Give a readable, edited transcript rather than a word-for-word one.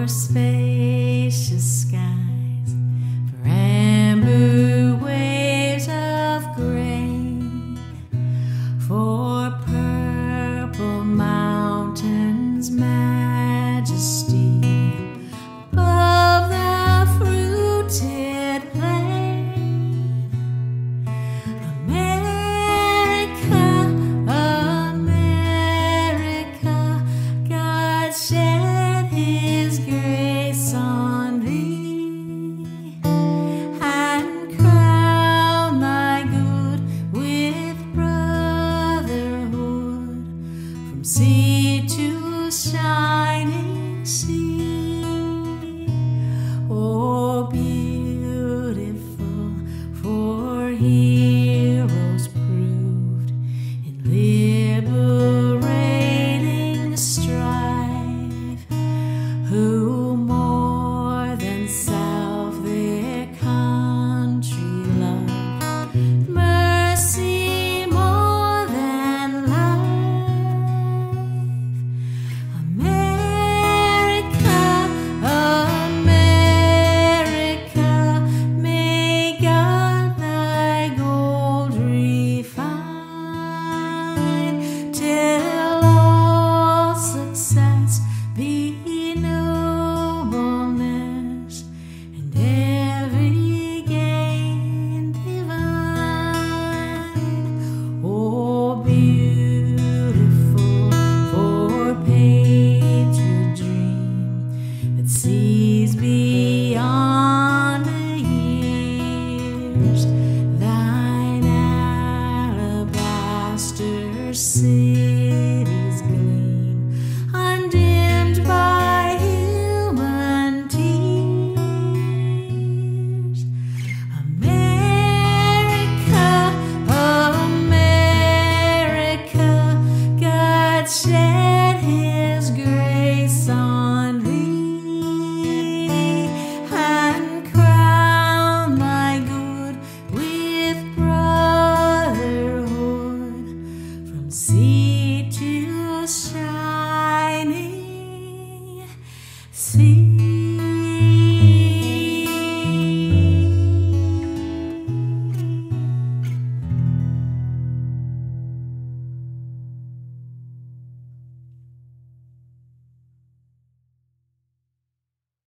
for spacious skies, for amber waves of grain, for purple mountains' majesty above the fruited plain. America, America, God shed His grace on thee, and crown thy good with brotherhood from sea to shining sea. Oh, beautiful for heroes proved in liberating strife, who more than self their country loved, mercy more than life. America, America, may God thy gold refine, till all success be nobleness, and every gain divine. Oh, beautiful for patriot dream that sees beyond the years, thine alabaster cities gleam, undimmed by human tears. America, America, God shed His grace on thee, and crown thy good with brotherhood from sea to shining sea.